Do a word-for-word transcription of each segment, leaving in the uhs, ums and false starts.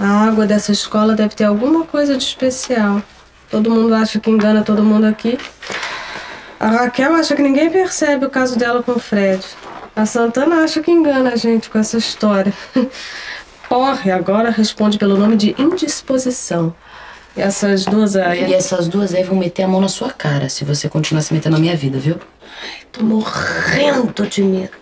A água dessa escola deve ter alguma coisa de especial. Todo mundo acha que engana todo mundo aqui. A Raquel acha que ninguém percebe o caso dela com o Fred. A Santana acha que engana a gente com essa história. Porre, agora responde pelo nome de indisposição. E essas duas aí... E essas duas aí vão meter a mão na sua cara se você continuar se metendo na minha vida, viu? Ai, tô morrendo de medo.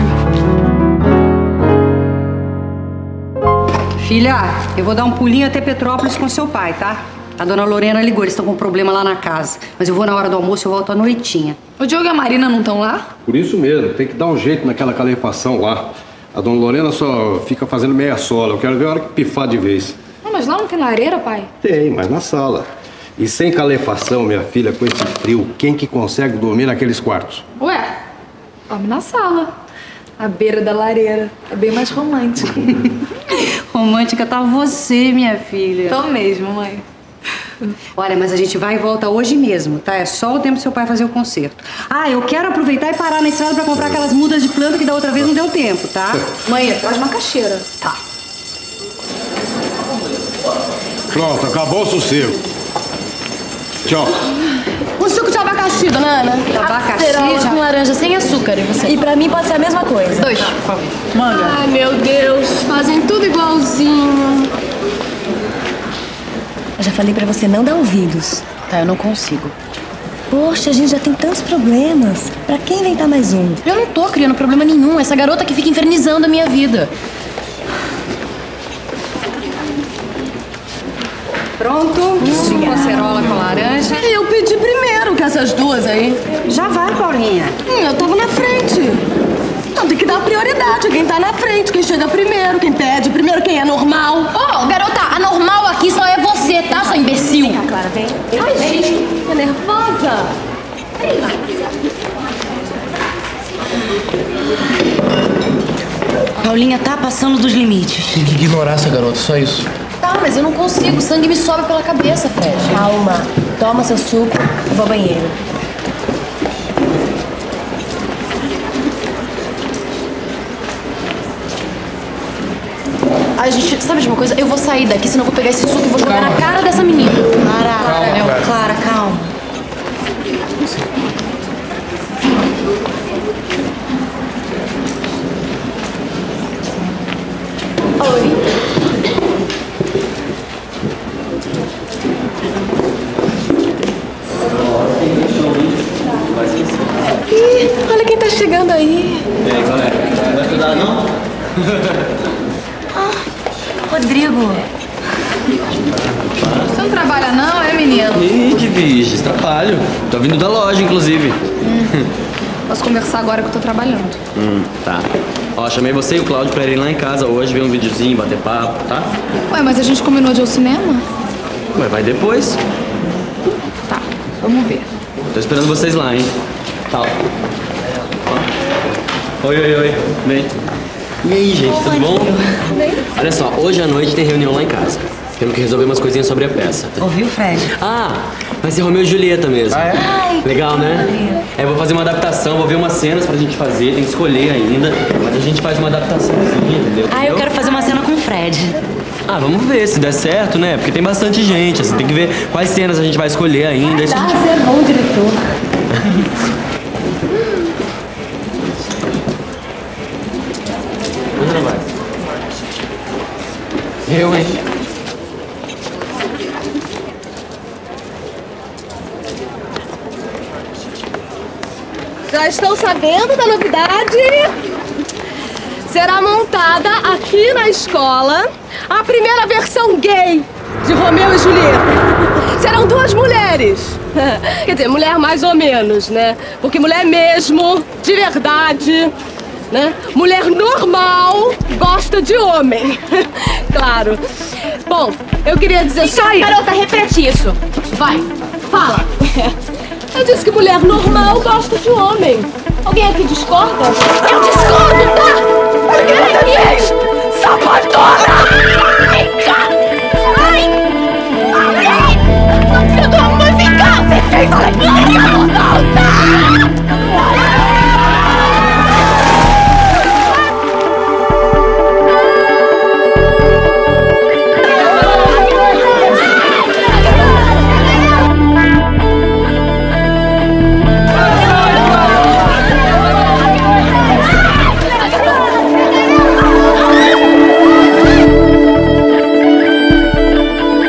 Filha, eu vou dar um pulinho até Petrópolis com seu pai, tá? A dona Lorena ligou, eles estão com um problema lá na casa. Mas eu vou na hora do almoço e eu volto à noitinha. O Diogo e a Marina não estão lá? Por isso mesmo, tem que dar um jeito naquela calefação lá. A dona Lorena só fica fazendo meia sola. Eu quero ver a hora que pifar de vez. Não, mas lá não tem lareira, pai? Tem, mas na sala. E sem calefação, minha filha, com esse frio, quem que consegue dormir naqueles quartos? Ué, dorme na sala. À beira da lareira. É bem mais romântico. Romântica tá você, minha filha. Tô mesmo, mãe. Olha, mas a gente vai e volta hoje mesmo, tá? É só o tempo do seu pai fazer o concerto. Ah, eu quero aproveitar e parar na estrada pra comprar aquelas mudas de planta que da outra vez não deu tempo, tá? Mãe, traz uma caixeira. Tá. Pronto, acabou o sossego. Tchau. Um suco de abacaxi, dona Ana. Abacaxi? Acerola com laranja sem açúcar, e você? E pra mim pode ser a mesma coisa. Dois, por favor. Manga. Ai, meu Deus, fazem tudo igualzinho. Eu já falei pra você não dar ouvidos. Tá, eu não consigo. Poxa, a gente já tem tantos problemas. Pra que inventar mais um? Eu não tô criando problema nenhum. Essa garota que fica infernizando a minha vida. Pronto? Suco acerola com laranja. Eu pedi primeiro que essas duas aí. Já vai, Paulinha. Hum, eu tava na frente. Então tem que dar prioridade. Quem tá na frente, quem chega primeiro, quem pede primeiro, quem é normal. Ô, oh, garota, a normal aqui só é você, tá, sua imbecil? Vem cá, Clara, vem. Ai, gente, tô nervosa. Paulinha tá passando dos limites. Tem que ignorar essa garota, só isso. Tá, mas eu não consigo. O sangue me sobe pela cabeça, Fred. Calma. Toma seu suco, eu vou ao banheiro. Ai, gente, sabe de uma coisa? Eu vou sair daqui, senão eu vou pegar esse suco e vou jogar calma. na cara dessa menina. Clara, Clara, calma, Clara, Clara, calma. Oi. Ih, olha quem tá chegando aí. E aí, galera? Não vai estudar, não? Ah, Rodrigo. Você não trabalha não, é, menino? Ih, que bicho, trabalho. Tô vindo da loja, inclusive. Hum. Posso conversar agora que eu tô trabalhando. Hum, tá. Ó, chamei você e o Cláudio pra irem lá em casa hoje, ver um videozinho, bater papo, tá? Ué, mas a gente combinou de ir ao cinema? Ué, vai depois. Tá, vamos ver. Tô esperando vocês lá, hein? Tchau. Oi, oi, oi. Vem. E aí, gente, tudo bom? Olha só, hoje à noite tem reunião lá em casa. Temos que resolver umas coisinhas sobre a peça. Ouviu, Fred? Ah, vai ser Romeu e Julieta mesmo. Ah, é? Ai, legal, né? É, vou fazer uma adaptação, vou ver umas cenas pra gente fazer, tem que escolher ainda. Mas a gente faz uma adaptação assim, entendeu? Ah, eu quero fazer uma cena com o Fred. Ah, vamos ver se der certo, né? Porque tem bastante gente, assim, tem que ver quais cenas a gente vai escolher ainda. tá, A gente... você é bom diretor. Onde não vai? Eu, hein? Já estão sabendo da novidade? Será montada aqui na escola a primeira versão gay de Romeu e Julieta. Serão duas mulheres. Quer dizer, mulher mais ou menos, né? Porque mulher mesmo, de verdade, né? Mulher normal gosta de homem. Claro. Bom, eu queria dizer só isso. Garota, repete isso. Vai, fala. Eu disse que mulher normal gosta de homem. Alguém aqui discorda? Eu discordo, tá? Porque é isso, sapatona!